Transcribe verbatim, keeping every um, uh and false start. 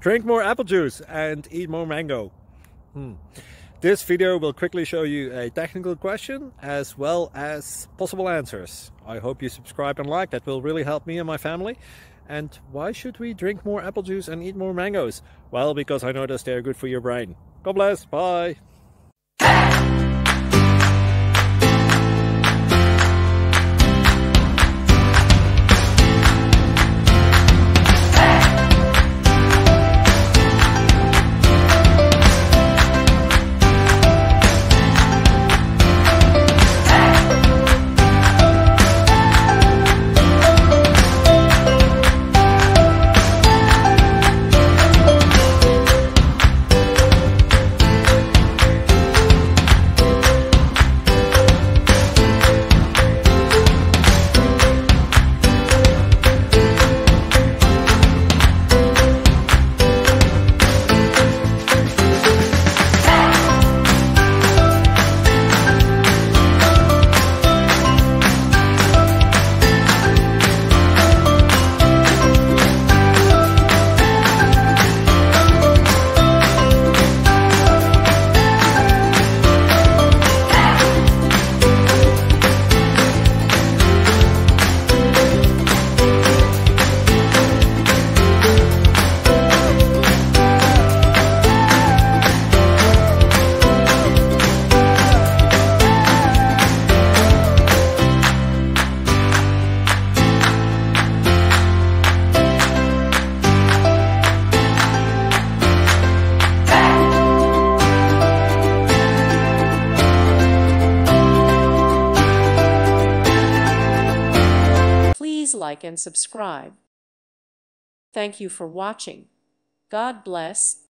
Drink more apple juice and eat more mango. Hmm. This video will quickly show you a technical question as well as possible answers. I hope you subscribe and like, that will really help me and my family. And why should we drink more apple juice and eat more mangoes? Well, because I noticed they're good for your brain. God bless, bye! Please like and subscribe. Thank you for watching. God bless.